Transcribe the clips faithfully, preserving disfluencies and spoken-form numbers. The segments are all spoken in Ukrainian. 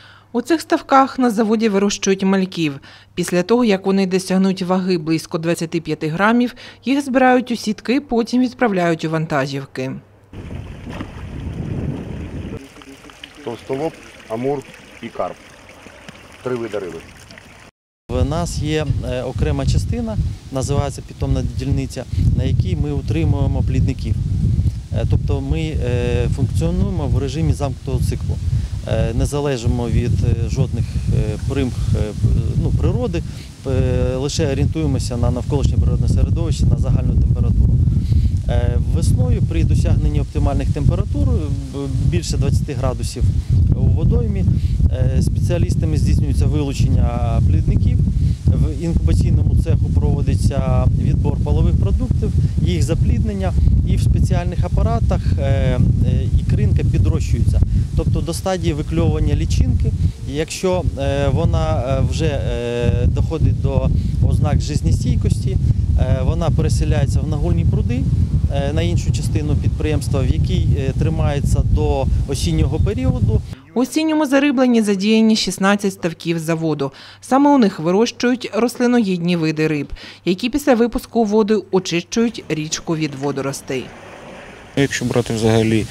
У цих ставках на заводі вирощують мальків. Після того, як вони досягнуть ваги близько двадцяти п'яти грамів, їх збирають у сітки, потім відправляють у вантажівки. Товстолоб, амур і карп. Три види риби. У нас є окрема частина, називається питомна дільниця, на якій ми утримуємо плідників. Тобто ми функціонуємо в режимі замкнутого циклу. Не залежимо від жодних примх ну, природи, лише орієнтуємося на навколишнє природне середовище, на загальну температуру. Весною при досягненні оптимальних температур, більше двадцяти градусів у водоймі, спеціалістами здійснюється вилучення плідників. В інкубаційному цеху проводиться відбор полових продуктів, їх запліднення, і в спеціальних апаратах ікринка підрощується. Тобто до стадії викльовування лічинки, якщо вона вже доходить до ознак жизнестійкості, вона переселяється в нагульні пруди на іншу частину підприємства, в якій тримається до осіннього періоду. У осінньому зарибленні задіяні шістнадцять ставків заводу. Саме у них вирощують рослиноїдні види риб, які після випуску води очищують річку від водоростей. Якщо брати взагалі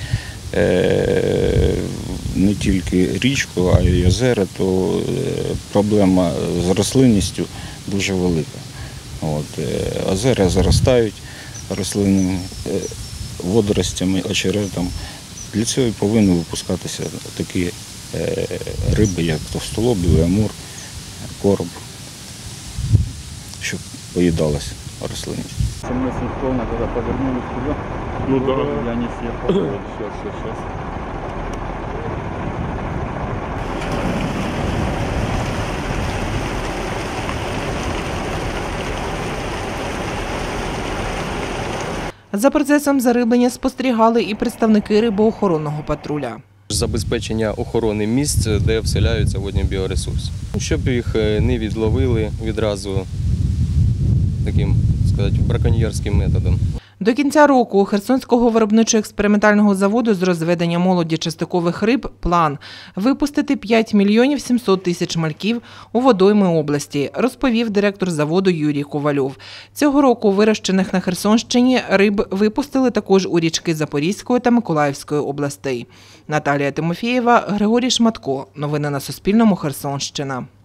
не тільки річку, а й озера, то проблема з рослинністю дуже велика. От, озера заростають рослинними водоростями, очеретом. Для цього і повинні випускатися такі риби, як товстолоб, амур, короб, щоб поїдалася рослинність. Мы синхронно когда повернулись туда, Ну да. я не съехал. Сейчас, сейчас, сейчас. За процесом зариблення спостерігали і представники рибоохоронного патруля. Забезпечення охорони місць, де вселяються водні біоресурси. Щоб їх не відловили відразу таким, сказати, браконьєрським методом. До кінця року у Херсонського виробничо-експериментального заводу з розведення молоді частикових риб план – випустити п'ять мільйонів сімсот тисяч мальків у водойми області, розповів директор заводу Юрій Ковальов. Цього року вирощених на Херсонщині риб випустили також у річки Запорізької та Миколаївської областей. Наталія Тимофєєва, Григорій Шматко. Новини на Суспільному. Херсонщина.